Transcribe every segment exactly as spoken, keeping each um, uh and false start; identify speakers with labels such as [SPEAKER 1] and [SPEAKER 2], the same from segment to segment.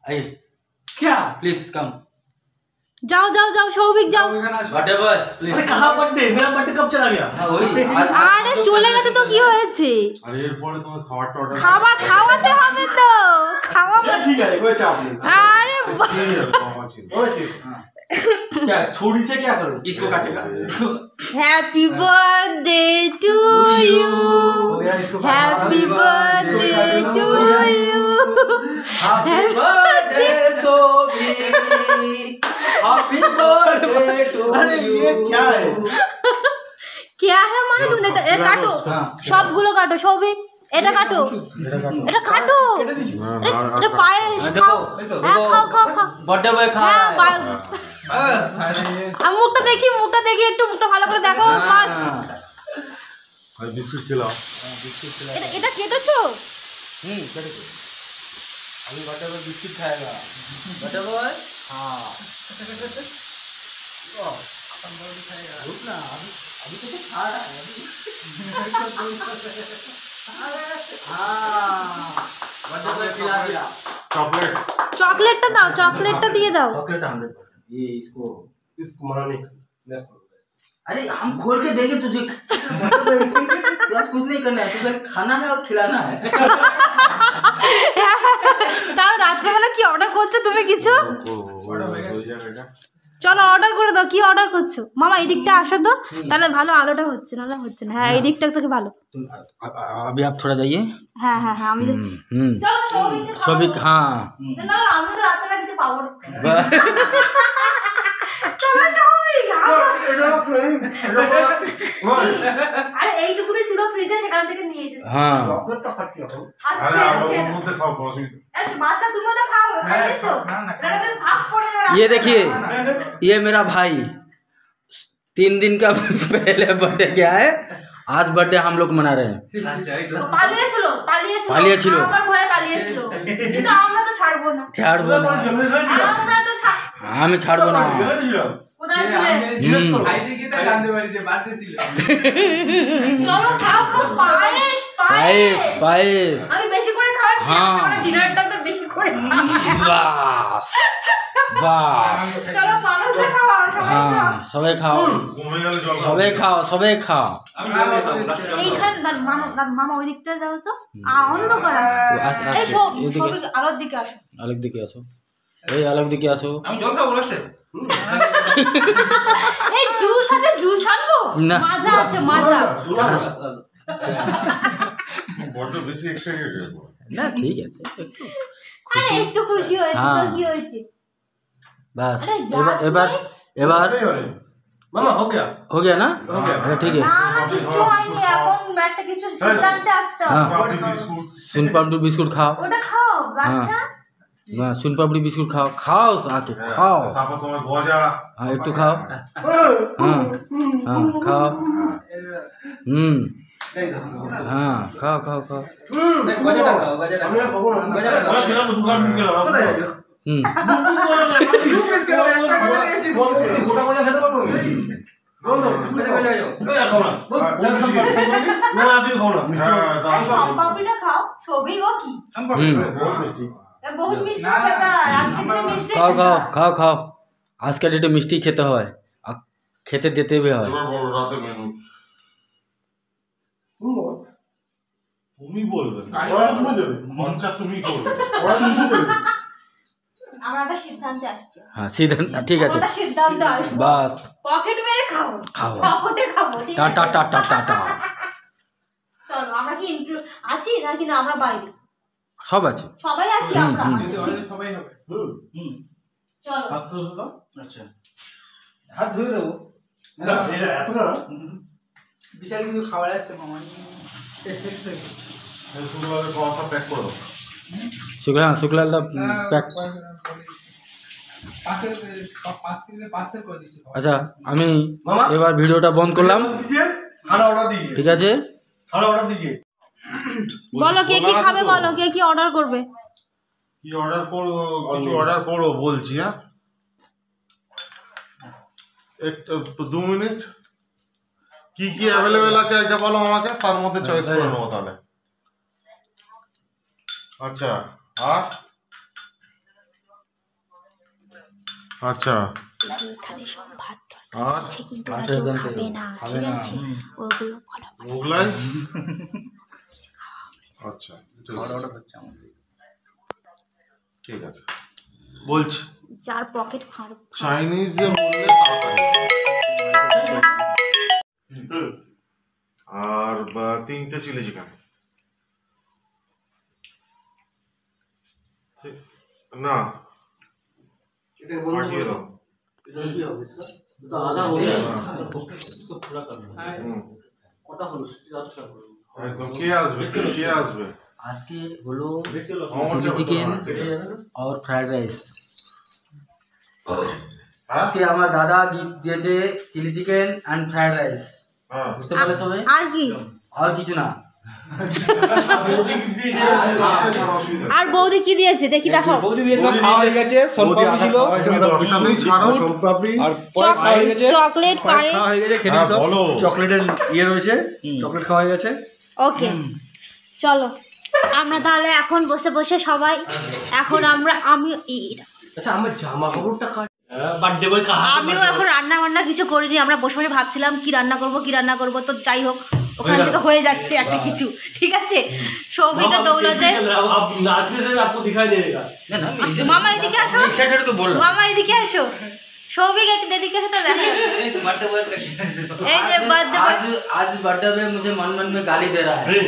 [SPEAKER 1] आइए
[SPEAKER 2] क्या
[SPEAKER 1] please come.
[SPEAKER 3] जाओ जाओ जाओ সৌভিক যাও।
[SPEAKER 1] Birthday boy please.
[SPEAKER 2] अरे कहाँ बर्थडे? मेरा बर्थडे कब चला गया?
[SPEAKER 1] हाँ वही।
[SPEAKER 3] আরে চলে গেছে তো কি হয়েছে?
[SPEAKER 4] আরে এরপরে তোমার খাবারটা অর্ডার
[SPEAKER 3] খাবার খাওয়াতে হবে তো খাওয়াবো।
[SPEAKER 2] ठीक है कोई चाप नहीं।
[SPEAKER 3] আরে
[SPEAKER 2] क्या छोड़ी से क्या करूं?
[SPEAKER 1] इसको काटेगा।
[SPEAKER 3] Happy birthday to you happy birthday to you
[SPEAKER 1] happy birthday Sovi happy birthday to
[SPEAKER 2] अरे ये क्या है?
[SPEAKER 3] क्या है মানে তুমি দেখতে এটা কাটো সবগুলো কাটো সৌভিক এটা কাটো এটা কাটো এটা পায়েস খাও হ্যাঁ খাও খাও খাও
[SPEAKER 1] बर्थडे बॉय खा
[SPEAKER 3] হ্যাঁ
[SPEAKER 1] रहा है।
[SPEAKER 3] আমি মুখটা দেখি মুখটা দেখি একটু মুখটা ভালো করে দেখো বাস
[SPEAKER 4] আর বিস্কুট খেলাম।
[SPEAKER 3] এটা এটা কেটেছো
[SPEAKER 1] हम्म करेक्ट। अभी बर्थडे बॉय बिस्किट खाएगा। बर्थडे बॉय हाँ अपन बर्थडे खाएगा। रुक ना अभी अभी तो खा रहा है अभी। हाँ बर्थडे बॉय खिला दिया।
[SPEAKER 4] চকলেট
[SPEAKER 3] চকলেটটা দাও চকলেটটা দিয়ে দাও
[SPEAKER 1] चॉकलेट हंड्रेड परसेंट ये इसको
[SPEAKER 2] इसको मना नहीं।
[SPEAKER 1] अरे हम खोल के देंगे तुझे। बस कुछ नहीं करना है तुझे खाना है और खिलाना है।
[SPEAKER 3] তাও রাত্রেবেলা কি অর্ডার করছো তুমি কিছু
[SPEAKER 4] ওই জায়গাটা
[SPEAKER 3] চলো অর্ডার করে দাও কি অর্ডার করছো মামা এই দিকটা আসো তো তাহলে ভালো আলোটা হচ্ছে নাহলে হচ্ছে না হ্যাঁ এই দিকটা থেকে ভালো
[SPEAKER 1] अभी आप थोड़ा जाइए।
[SPEAKER 3] হ্যাঁ হ্যাঁ হ্যাঁ আমি দেখছি
[SPEAKER 1] हम्म
[SPEAKER 3] চলো সৌভিককে খাওয়াবো।
[SPEAKER 1] सभी हाँ
[SPEAKER 3] না না আমি তো রাত্রে কিছু পাবো না চলো সৌভিক আরে এইটুকুনি ছিল ফ্রিজে সেখান থেকে নিয়ে এসেছি
[SPEAKER 1] हाँ
[SPEAKER 2] चॉकलेट तो खट्टी हो।
[SPEAKER 3] আচ্ছা
[SPEAKER 4] আরে আমার মধ্যে খাও অসুবিধা
[SPEAKER 3] আচ্ছা বাচ্চা তুমি তো খাও খাইছো এটা তো ভাগ পড়ে যাবে
[SPEAKER 1] ये देखिए ये मेरा भाई तीन दिन का पहले बर्थडे क्या है आज बर्थडे हम लोग मना रहे हैं।
[SPEAKER 3] পালিয়েছিল পালিয়েছিল
[SPEAKER 1] পালিয়েছিল।
[SPEAKER 3] আমার ভয়ে পালিয়েছিল কিন্তু আমরা তো ছাড়বো না
[SPEAKER 1] ছাড়বো না
[SPEAKER 3] আমরা তো ছাড়
[SPEAKER 1] আমি ছাড়বো না।
[SPEAKER 3] কোথায় ছিলে
[SPEAKER 1] হুম।
[SPEAKER 3] চলো খাও খাও পায়েস
[SPEAKER 1] পায়েস পায়েস
[SPEAKER 3] আমি বেশি করে খাওয়াচ্ছি
[SPEAKER 1] হ্যাঁ।
[SPEAKER 3] আমার ডিনারটা তো বেশি করে
[SPEAKER 1] বাস বাস
[SPEAKER 3] চলো মানুষে খাওয়া সবাই খাও
[SPEAKER 1] হ্যাঁ সবাই খাও
[SPEAKER 4] কমে গেল জল
[SPEAKER 1] সবাই খাও সবাই খাও।
[SPEAKER 3] এইখানে না, মামা না, মামা ওই দিকটা যাও তো আ অন্ধকার আসছে
[SPEAKER 1] আস- আস-
[SPEAKER 3] এই সব
[SPEAKER 1] এদিকে।
[SPEAKER 3] সবই আলোর দিকে আসো
[SPEAKER 1] আলোক দিকে আসো এই আলোক দিকে আসো।
[SPEAKER 2] हम जोर का बोलते हैं।
[SPEAKER 3] এই জুস আছে জুস আনবো
[SPEAKER 1] না।
[SPEAKER 3] মাজা আছে মাজা
[SPEAKER 4] বড্ড বেশি এক্সাইটেড
[SPEAKER 1] না ঠিক আছে
[SPEAKER 3] আরে একটু খুশি হয়েছে তো
[SPEAKER 1] হ্যাঁ।
[SPEAKER 3] কি হয়েছে
[SPEAKER 1] बस
[SPEAKER 3] अरे
[SPEAKER 1] एबार
[SPEAKER 3] ग्लास
[SPEAKER 1] एबार एबार
[SPEAKER 2] मामा हो गया?
[SPEAKER 1] हो गया ना
[SPEAKER 2] हो गया।
[SPEAKER 1] अरे ठीक है।
[SPEAKER 3] না না কিছু হয়নি এখন একটা কিছু সিদ্ধান্তে আসতে হবে
[SPEAKER 1] हाँ
[SPEAKER 4] পাপড়ি বিস্কুট
[SPEAKER 1] सुन पापड़ी बिस्कुट खाओ।
[SPEAKER 3] ওটা খাও বাচ্চা
[SPEAKER 1] हाँ सुन पापड़ी बिस्कुट खाओ खाओ आके खाओ
[SPEAKER 4] তারপর তোমার গজা
[SPEAKER 1] हाँ एक तो खाओ हाँ हाँ खाओ हम्म हाँ खाओ खाओ खाओ
[SPEAKER 2] गजा खाओ गजा खाओ गजा खाओ गजा दुकान में गया কোথায় যাবে
[SPEAKER 1] हम्म
[SPEAKER 2] দু পিস কেন একটা গজা নিয়েছি গোটা গজা খেতে পারবো বন্ধ গজা গজা যাও গজা খাও না বহুত সব না না তুমি খাও না
[SPEAKER 4] হ্যাঁ দাও
[SPEAKER 3] সম্পাপিটা খাও সবই গো কি
[SPEAKER 1] हम्म
[SPEAKER 2] बहुत मिষ্টি
[SPEAKER 3] বহুত মিষ্টি খেতে হয় আজকে দিনে মিষ্টি
[SPEAKER 1] खाओ
[SPEAKER 3] খেতে
[SPEAKER 1] खाओ
[SPEAKER 3] হয়।
[SPEAKER 1] खाओ खाओ आज का डेटे मिष्टी खेते হয় আর খেতে দিতে भी হয়।
[SPEAKER 4] এবার বড় রাতে মেনু তুমি বলবে
[SPEAKER 2] ওরা তুমি দেবে
[SPEAKER 4] খরচা তুমি করবে
[SPEAKER 2] ওরা তুমি দেবে
[SPEAKER 3] আমার একটা সিদ্ধান্তে আসছে
[SPEAKER 1] हाँ सीधा ठीक है
[SPEAKER 3] একটা সিদ্ধান্তে আসবো
[SPEAKER 1] बस
[SPEAKER 3] পকেট মেরে খাবো
[SPEAKER 1] খাবো।
[SPEAKER 3] পকেটে খাবো ঠিক আছে
[SPEAKER 1] टाटा टाटा टाटा
[SPEAKER 3] চলো আমরা কি ইনক্লুড আছি নাকি না আমরা বাইরে
[SPEAKER 1] সব আছে
[SPEAKER 3] সবাই আছি
[SPEAKER 1] হুম,
[SPEAKER 3] আমরা
[SPEAKER 1] হুম।
[SPEAKER 2] হুম হুম
[SPEAKER 3] চলো
[SPEAKER 2] হাত ধুয়ে দাও আচ্ছা হাত ধুয়ে দেবো না এটা এত না
[SPEAKER 5] বিশাল কিন্তু খাবার আসছে মামা
[SPEAKER 4] শুক্রবারে খাওয়া সব প্যাক করো
[SPEAKER 1] শুক্লা শুক্লা প্যাক আচ্ছা আমি
[SPEAKER 2] মামা?
[SPEAKER 1] এবার ভিডিওটা বন্ধ করলাম
[SPEAKER 2] दीजिए खाना ऑर्डर दीजिए
[SPEAKER 1] ঠিক আছে
[SPEAKER 2] खाना ऑर्डर दीजिए
[SPEAKER 3] বলো কে কি খাবে বলো কে কি অর্ডার করবে
[SPEAKER 4] কি অর্ডার করো কিছু অর্ডার করো বলছি হ্যাঁ একটু দু মিনিট কি কি অ্যাভেলেবেল আছে এটা বলো আমাকে তার মধ্যে চয়েস করে নেবো তাহলে আচ্ছা আর আচ্ছা
[SPEAKER 3] এখানে সব ভাত
[SPEAKER 4] আর
[SPEAKER 3] আছে কিন্তু ওরা কেউ খাবে না ঠিক আছে ওগুলো ফলো
[SPEAKER 4] মোগলাই আচ্ছা ঠিক আছে বলছি
[SPEAKER 3] যার পকেট ফাড়
[SPEAKER 4] চাইনিজ যে বললে তাড়াতাড়ি আর বা তিনটে চিলি চিকেন না পাঠিয়ে দাও একদম কে আসবে কে আসবে
[SPEAKER 1] আজকে হলো চিলি চিকেন আর ফ্রাইড রাইস আজকে আমার দাদা গিফট দিয়েছে chilli chicken and fried rice বুঝতে পারলে সবাই
[SPEAKER 3] আর কি
[SPEAKER 1] আর কিছু না
[SPEAKER 3] আর বৌদি কি দিয়েছে দেখি দেখো
[SPEAKER 2] বৌদি দিয়েছিল খাওয়া হয়ে গেছে সোনপাপড়ি ছিল
[SPEAKER 4] সাথেই ছাড়ো
[SPEAKER 2] সোনপাপড়ি
[SPEAKER 4] আর
[SPEAKER 3] চকলেট পায়ে
[SPEAKER 2] খাওয়া হয়ে গেছে খেতে দাও
[SPEAKER 4] বলো
[SPEAKER 2] চকলেটের ইয়ে রয়েছে চকলেট খাওয়া হয়ে গেছে
[SPEAKER 3] ওকে চলো আমরা তাহলে এখন বসে বসে সবাই এখন আমরা আমি
[SPEAKER 2] আচ্ছা আমার জামা কাপড়টা বার্থডে বয় কাহা
[SPEAKER 3] আমিও এখন রান্না বান্না কিছু করিনি আমরা বসে বসে ভাবছিলাম কি রান্না করব কি রান্না করব তো যাই হোক ওখান থেকে হয়ে যাচ্ছে একটা কিছু ঠিক আছে সৌভিকের দৌলতে মামা এদিকে আসো মামা এদিকে আসো সৌভিক এদিকে এসে তো দেখো এই যে বার্থডে
[SPEAKER 1] आज आज बर्थडे में मुझे मन मन में गाली दे रहा है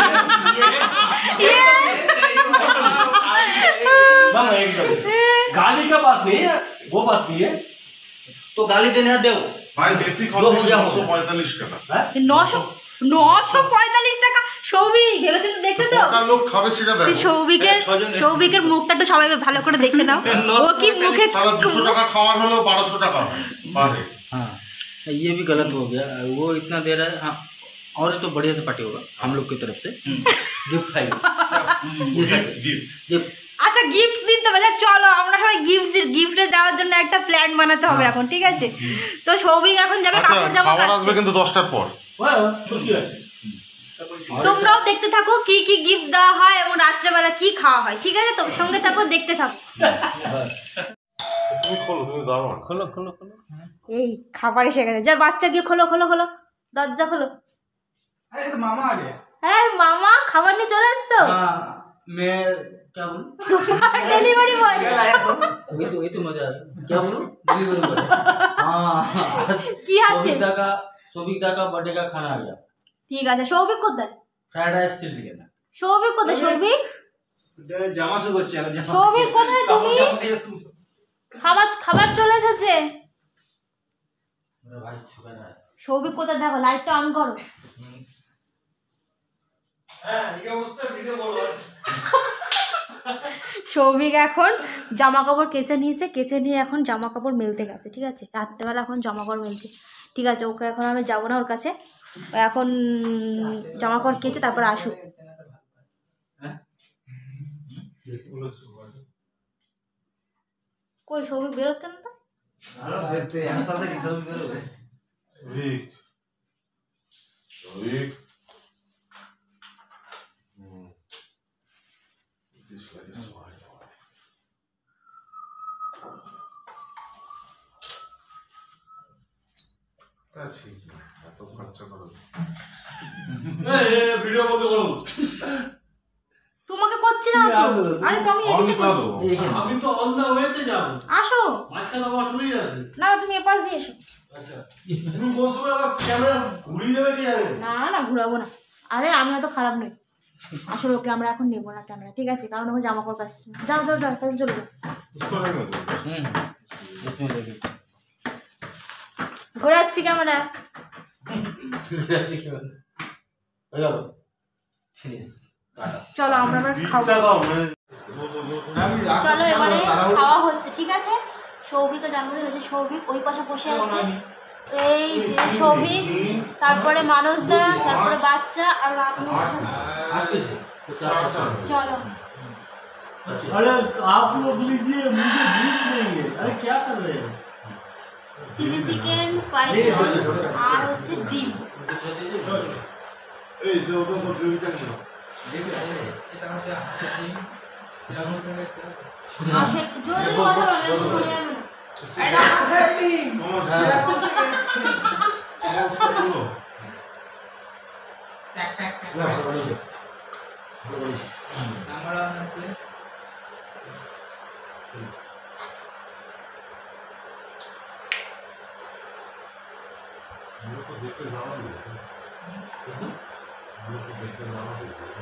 [SPEAKER 2] मामा एकदम गाली का बात नहीं है वो बात नहीं है
[SPEAKER 1] तो गाली देने दो
[SPEAKER 4] ভাই বেশি খরচ নশো পঁয়তাল্লিশ টাকা
[SPEAKER 3] নশো নশো পঁয়তাল্লিশ টাকা সৌভিক ভেবেছেন দেখছো তো
[SPEAKER 4] কত লোক খাবে সেটা দেখো
[SPEAKER 3] সৌভিকের সৌভিকের মুখটা একটু সবাই ভালো করে দেখে নাও ও কি মুখে
[SPEAKER 4] তাহলে দুশো টাকা খাওয়ার হলো বারোশো টাকা পারে
[SPEAKER 1] हाँ ये भी गलत हो गया वो इतना दे रहा है हाँ और तो बढ़िया से पार्टी होगा हम लोग की तरफ से गिफ्ट खाएंगे ये सब गिफ्ट
[SPEAKER 3] আচ্ছা গিফট দিতে হবে চলো আমরা সবাই গিফট গিফটে দেওয়ার জন্য একটা প্ল্যান বানাতে হবে এখন ঠিক আছে তো সৌভিক এখন যাবে
[SPEAKER 4] আচ্ছা
[SPEAKER 3] কাপড় জামা
[SPEAKER 4] খাবার আসবে কিন্তু দশটার পর
[SPEAKER 3] তোমরাও দেখতে থাকো কি কি গিফট দেওয়া হয় এবং রাত্রেবেলা কি খাওয়া হয় ঠিক আছে তো সঙ্গে থাকো দেখতে থাকো
[SPEAKER 4] তুমি খোলো তুমি দাও না
[SPEAKER 2] খোলো খোলো খোলো
[SPEAKER 3] এই খাবার এসে গেছে যা বাচ্চা গিয়ে খোলো খোলো খোলো দরজা খোলো
[SPEAKER 5] আরে তো মামা আগে
[SPEAKER 3] হ্যাঁ মামা খাবার নিয়ে চলে এসছো
[SPEAKER 1] हाँ मैं क्या बोलूँ
[SPEAKER 3] ডেলিভারি বয়
[SPEAKER 1] वही तो वही तो मजा है क्या बोलूँ डिलीवरी बॉय हाँ
[SPEAKER 3] কি আছে
[SPEAKER 1] सौभिकदा का सौभिकदा का बर्थडे का खाना आ गया
[SPEAKER 3] ঠিক আছে সৌভিক কোথায়
[SPEAKER 1] fried rice chilli chicken
[SPEAKER 3] Souvik কোথায় সৌভিক
[SPEAKER 2] জামা শুরু করছে এখন জামা
[SPEAKER 3] সৌভিক কোথায় তুমি খাবার খাবার চলে এসেছে
[SPEAKER 1] मेरा भाई छुपा रहा है
[SPEAKER 3] সৌভিক কোথায় দেখো লাইটটা অন করো
[SPEAKER 2] হ্যাঁ এই অবস্থা ভিডিও করো
[SPEAKER 3] সৌভিক এখন জামা কাপড় কেচে নিয়েছে কেচে নিয়ে এখন জামা কাপড় মেলতে গেছে ঠিক আছে রাত্রেবেলা এখন জামা কাপড় মেলছে ঠিক আছে ওকে এখন আমি যাবো না ওর কাছে ও এখন জামা কাপড় কেচে তারপর আসুক কই সৌভিক বেরোচ্ছে না তো
[SPEAKER 4] ঠিক ঠিক This like a smile. তা ঠিক না এত খরচা করো
[SPEAKER 2] এই ভিডিও বন্ধ করো
[SPEAKER 3] তোমাকে করছি না তো আরে তুমি এদিকে করছো।
[SPEAKER 2] আমি তো অন দা ওয়েতে যাব
[SPEAKER 3] আসো
[SPEAKER 2] মাঝখানে আমার শুরুই আছে
[SPEAKER 3] না তুমি এপাশ দিয়ে এসো
[SPEAKER 2] আচ্ছা তুমি কোন সময় আবার ক্যামেরা ঘুরিয়ে দেবে কি জানেন
[SPEAKER 3] না না ঘুরাবো না আরে আমি অত খারাপ নই আসলে ওকে আমরা এখন নেবো না ক্যামেরা ঠিক আছে কারণ ওকে জামা কাপড় কাচছে যাও যাও যাও তাহলে চলে যাও
[SPEAKER 4] उसको नहीं ना
[SPEAKER 1] हम्म इसमें लगे
[SPEAKER 3] ঘোরাচ্ছি ক্যামেরা
[SPEAKER 1] हो गया फिनिश
[SPEAKER 3] চলো আমরা এবার খাবো
[SPEAKER 4] টা দাও মানে
[SPEAKER 3] চলো এবারে খাওয়া হচ্ছে ঠিক আছে সৌভিকের জন্মদিন হচ্ছে সৌভিক ওই পাশে বসে আছে এই যে সৌভিক তারপরে মানসদা তারপরে বাচ্চা আর আমি চলো
[SPEAKER 2] अरे आप लोग लीजिए मुझे गिफ्ट देंगे अरे क्या कर रहे हैं
[SPEAKER 3] চিলি চিকেন ফ্রাইড রাইস আর হচ্ছে ডিম
[SPEAKER 4] এই যে ওটা তো দুইটা ছিল
[SPEAKER 5] এটা হচ্ছে হাঁসের ডিম এরকম করে
[SPEAKER 3] আসে জোরে জোরে কথা বলো শুনে যাবে না
[SPEAKER 5] এটা আসার টিম সেরা করতে এসেছে ট্যাক ট্যাক ট্যাক
[SPEAKER 2] না ভালো করেছে ভালো করেছে
[SPEAKER 5] নাম্বার ওয়ান আছে
[SPEAKER 4] हम लोग को देख के ज़्यादा नहीं है हम लोग को देख के ज़्यादा नहीं है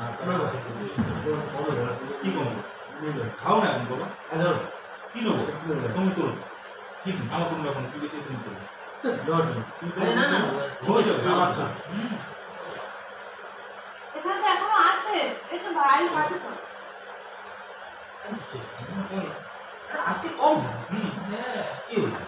[SPEAKER 2] কি কম
[SPEAKER 6] খাও না এখন বাবা
[SPEAKER 2] আচ্ছা
[SPEAKER 6] কি নেবো তুমি করো কি আমার কোনো ব্যাপার না, ঠিক আছে তুমি করো
[SPEAKER 1] अरे ना ना
[SPEAKER 6] হয়ে যাবে
[SPEAKER 2] আচ্ছা
[SPEAKER 3] এখানে তো এখনো আছে এই তো ভাই পাশে তো
[SPEAKER 2] আজকে কম
[SPEAKER 6] হুম
[SPEAKER 5] হ্যাঁ
[SPEAKER 2] কি হলো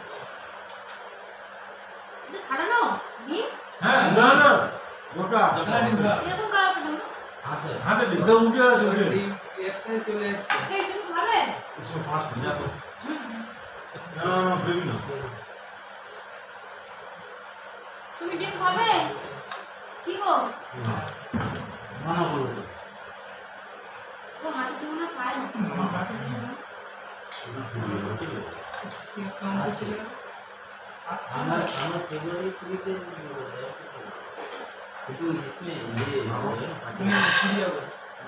[SPEAKER 3] এটা ছাড়ানো ডিম
[SPEAKER 6] হ্যাঁ
[SPEAKER 2] না না গোটা
[SPEAKER 5] না নিবা
[SPEAKER 3] এরকম কালার পেলাম
[SPEAKER 1] हाँ सर
[SPEAKER 6] হ্যাঁ স্যার
[SPEAKER 2] ওটা উঠে আছে উঠে
[SPEAKER 5] টিম এতে চলে এসেছে
[SPEAKER 3] এই তুমি খাবে
[SPEAKER 2] इसमें पास भेजा तो
[SPEAKER 4] ना ना बेबी ना
[SPEAKER 3] তুমি ডিম খাবে কি গো
[SPEAKER 1] माना बोलो
[SPEAKER 3] তো হাতে তুমি না খায় না
[SPEAKER 5] টিম কাউন্ট ছিল
[SPEAKER 1] हमारा हमारा फेब्रुआरी पूरी पे तो इसमें ये
[SPEAKER 5] তুমি ফ্রি হবে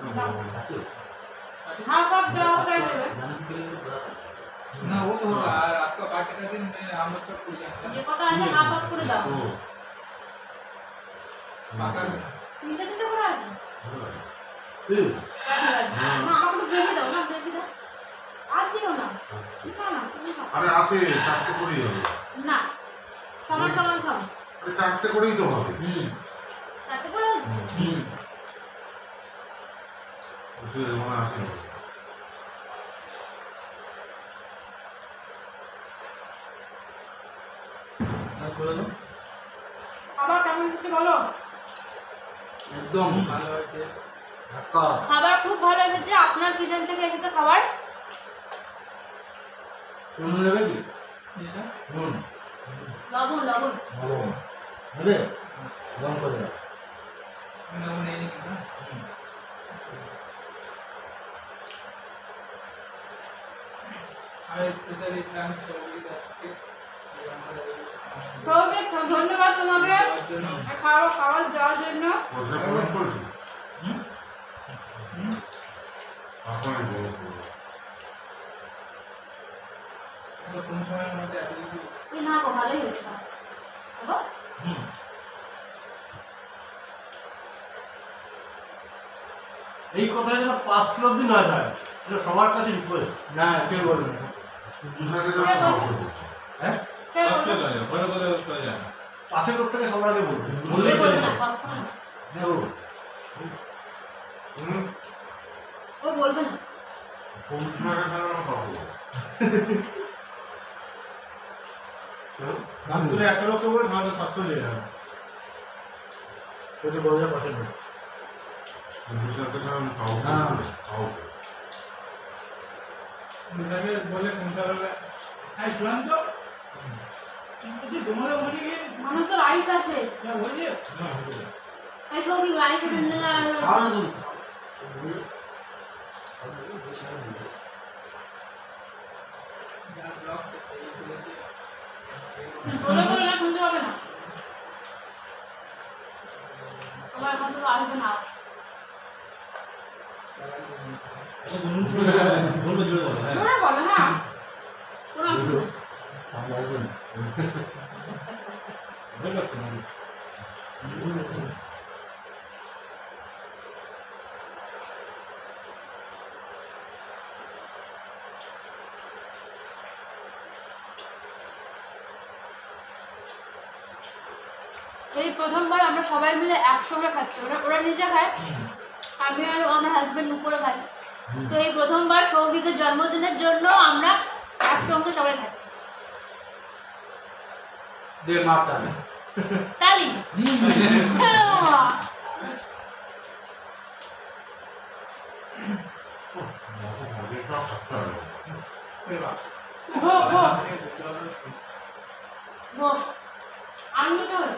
[SPEAKER 3] हाँ सब क्या होता है
[SPEAKER 1] जाने से पहले बड़ा
[SPEAKER 5] ना वो तो होगा और आपका पार्टी का दिन में हम लोग सब पूछ जाएंगे
[SPEAKER 3] ये पता है हाफ हाफ করে দাও
[SPEAKER 5] पाका
[SPEAKER 3] তিনটা তিনটা করে আছে
[SPEAKER 2] फिर
[SPEAKER 3] না আমাকে একটু গ্রেভি দাও না গ্রেভি দাও আর দিও না না না তুমি খাও
[SPEAKER 4] अरे आचे चारटे करेই হবে
[SPEAKER 3] না সমান সমান খাও
[SPEAKER 4] আরে চারটে করেই তো হবে
[SPEAKER 1] हम्म
[SPEAKER 3] চারটে করে হচ্ছে
[SPEAKER 1] हम्म
[SPEAKER 4] ওটা মনে আছে
[SPEAKER 1] আর করে দাও
[SPEAKER 3] খাবার কেমন হচ্ছে বলো
[SPEAKER 1] একদম
[SPEAKER 5] ভালো হয়েছে
[SPEAKER 1] ধাক্কা
[SPEAKER 3] খাবার খুব ভালো এসেছে আপনার কিচেন থেকে এসেছে খাবার
[SPEAKER 1] কোন নেবে কি
[SPEAKER 5] যেটা
[SPEAKER 1] হুম
[SPEAKER 3] লবণ লবণ
[SPEAKER 1] ভালো হবে গরম করে দাও
[SPEAKER 5] মানে वो नहीं नहीं ना আর specially thanks for with that
[SPEAKER 3] Souvik ধন্যবাদ তোমাকে
[SPEAKER 5] জন্য
[SPEAKER 3] খাবার খাবার দেওয়ার জন্য
[SPEAKER 4] ওটা কমেন্ট করেছো
[SPEAKER 5] হুম
[SPEAKER 4] আপনারই বলো
[SPEAKER 5] আমরা কোন সময়ের মধ্যে এত কিছু
[SPEAKER 3] এই না গো ভালোই হয়েছে বাবা
[SPEAKER 2] এই কথা যেন পাঁচ কিলো অব্দি না যায় সেটা সবার কাছে রিকোয়েস্ট
[SPEAKER 1] না কে বলবে না
[SPEAKER 4] বুঝাতে যাবে না
[SPEAKER 2] হ্যাঁ
[SPEAKER 3] কে বলবে?
[SPEAKER 6] ভালো করে করে যায়
[SPEAKER 2] পাশের লোকটাকে সবার আগে বলবে
[SPEAKER 3] কে
[SPEAKER 2] বললেই
[SPEAKER 3] বলবে
[SPEAKER 2] পেয়ে
[SPEAKER 3] না,
[SPEAKER 2] যাবে।
[SPEAKER 3] কখনো না।
[SPEAKER 2] হ্যাঁ বলবো।
[SPEAKER 4] হুম
[SPEAKER 3] ও বলবে না
[SPEAKER 4] কোন জায়গায় না পাবো
[SPEAKER 2] গাছ তুলে একটা লোককে বলে তাহলে পাঁচ কিলো লেগে যাবে সেটা বলা যায় পাশের লোক
[SPEAKER 4] বুঝাতে চাই খাও
[SPEAKER 1] হ্যাঁ।
[SPEAKER 4] খাও
[SPEAKER 5] মুখাকে বলে কোনটা বলবে হাই ক্লান্ত কিন্তু তোমার মনে কি
[SPEAKER 3] মানুষ তো রাইস আছে
[SPEAKER 5] না বলছে
[SPEAKER 3] এই সৌভিক রাইস আছে না
[SPEAKER 1] খাও না তুমি
[SPEAKER 5] যার ব্লগ এই বলেছে
[SPEAKER 3] বলে বলে না শুনতে পাবে না তোমার এখন তো আসবে না
[SPEAKER 6] বলবে জোরে বলো হ্যাঁ
[SPEAKER 3] জোরে বলে হ্যাঁ কোনো অসুবিধা নেই।
[SPEAKER 1] আমি আসবো না
[SPEAKER 6] ভয় লাগতো না
[SPEAKER 3] এই প্রথমবার আমরা সবাই মিলে একসঙ্গে খাচ্ছি ওরা ওরা নিজে খায় আমি আর আমার হাজবেন্ড উপরে খাই তো এই প্রথমবার সৌভিকের জন্মদিনের জন্য আমরা একসঙ্গে সবাই খাচ্ছি
[SPEAKER 1] দে মাপটা
[SPEAKER 3] তালি হ্যাঁ।
[SPEAKER 4] আগে সব থাকতে হবে
[SPEAKER 3] ভো ভো ভো আমি নিতে হবে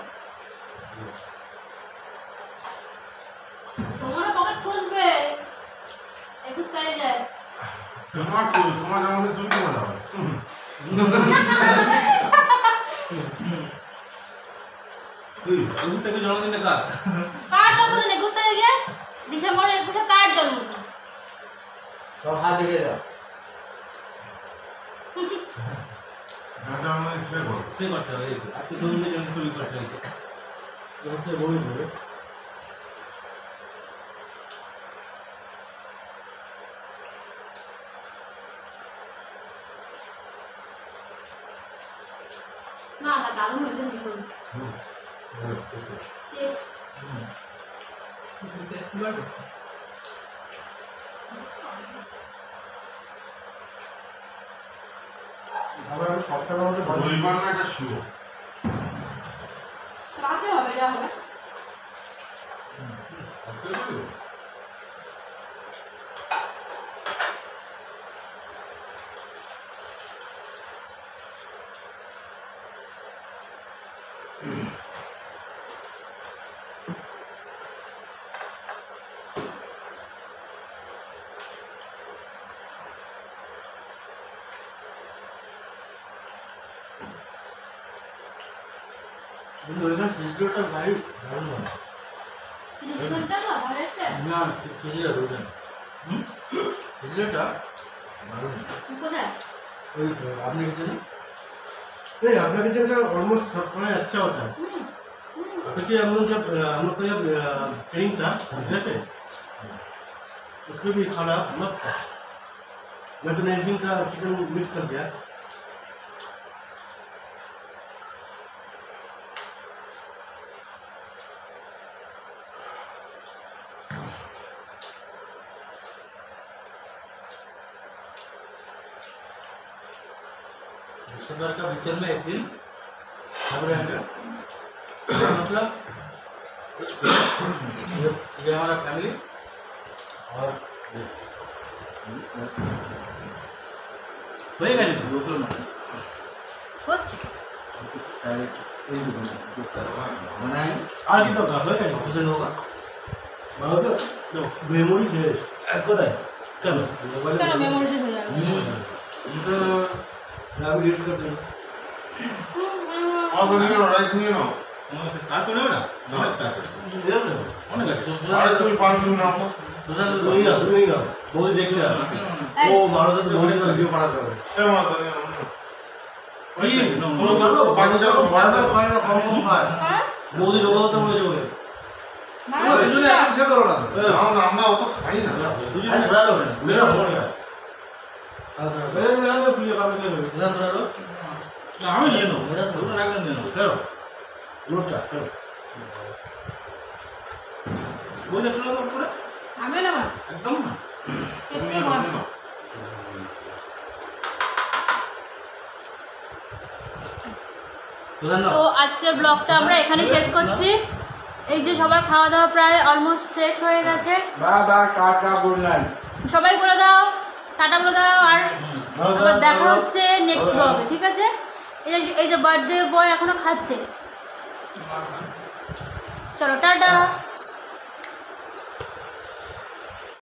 [SPEAKER 3] তোমার পকেট খুঁজবে একটু চাই যায়
[SPEAKER 4] তোমার তো তোমার যেমন তুমি তোমার যাবে
[SPEAKER 6] তুই একুশ থেকে জন্মদিনে কার
[SPEAKER 3] কার জন্মদিন একুশ তারিখে ডিসেম্বরের একুশে কার জন্মদিন
[SPEAKER 1] সব হাত দেখে দাও
[SPEAKER 6] সে করতে হবে আপনি জন্মদিনের জন্য ছবি করতে হবে
[SPEAKER 3] না না দারুণ হয়েছে ভীষণ Yes. রাতে হবে যা হবে
[SPEAKER 2] ভিডিওটা ভাই দারুণ হয়
[SPEAKER 3] রেস্টুরেন্টটা তো ভালো রেস্টুরেন্ট
[SPEAKER 2] না ভিডিওটা রোজন হুম ভিডিওটা দারুণ
[SPEAKER 3] কোথায়
[SPEAKER 2] ওই তো आपने कितने नहीं आपने कितने का ऑलमोस्ट सब खाना अच्छा होता है क्योंकि हम लोग जब हम लोग का जब ट्रेनिंग था जैसे उसमें भी खाना मस्त था मैं तो एक दिन का चिकन मिस कर दिया दिसंबर का भीतर में एक दिन हम रहेंगे मतलब ये, ये हमारा फैमिली और वही गाड़ी लोकल में
[SPEAKER 3] হচ্ছে
[SPEAKER 2] बनाए और कितना का होगा ऑफिसर होगा बहुत तो मेमोरी है कोदाय चलो
[SPEAKER 3] কেন মেমোরি শেষ হয়ে যাবে
[SPEAKER 2] तो अभी रीड कर दें
[SPEAKER 4] Also, নিয়ে নাও, rice নিয়ে নাও।
[SPEAKER 6] কাজ তো নেবে না অনেক কাজ
[SPEAKER 2] दे दो
[SPEAKER 6] অনেক আছে
[SPEAKER 4] আরে তুমি পানি নিয়ে নাও তো।
[SPEAKER 2] दूसरा तो नहीं ना नहीं ना बहुत देख रहा वो मारो तो बहुत का वीडियो बना कर
[SPEAKER 4] এ মা, তো নিয়ে নাও।
[SPEAKER 6] এই
[SPEAKER 4] কোনো তো পানিটা তো
[SPEAKER 2] बाद
[SPEAKER 4] ভয়
[SPEAKER 2] में खाएगा कम कम खाए
[SPEAKER 3] হ্যাঁ
[SPEAKER 2] बहुत ही लोगों तो मुझे जो है
[SPEAKER 6] তোমরা দুজনে একসাথে শেয়ার করো না
[SPEAKER 4] নাও না, আমরা অত খাই না।
[SPEAKER 6] দুজনে
[SPEAKER 2] थोड़ा लो मेरा हो गया मेरे मेरा तो प्रिय काम कर रहे हो थोड़ा लो
[SPEAKER 6] না, আমি নিয়ে নেবো তোমরা রাখলেন নিয়ে নেবো
[SPEAKER 2] चलो नोट का चलो
[SPEAKER 6] ওই দেখলো তো পুরো
[SPEAKER 3] আমি না
[SPEAKER 6] একদম না
[SPEAKER 4] তুমি নিয়ে নাও, নিয়ে নাও।
[SPEAKER 2] थोड़ा
[SPEAKER 3] তো আজকের ব্লগটা আমরা এখানে শেষ করছি এই যে সবার খাওয়া দাওয়া প্রায় অলমোস্ট শেষ হয়ে গেছে
[SPEAKER 2] bye bye tata good night
[SPEAKER 3] সবাই বলে দাও টাটা বলে দাও আর আবার দেখা হচ্ছে নেক্সট ব্লগে ঠিক আছে এই যে এই যে বার্থডে বয় এখনো খাচ্ছে চলো টাটা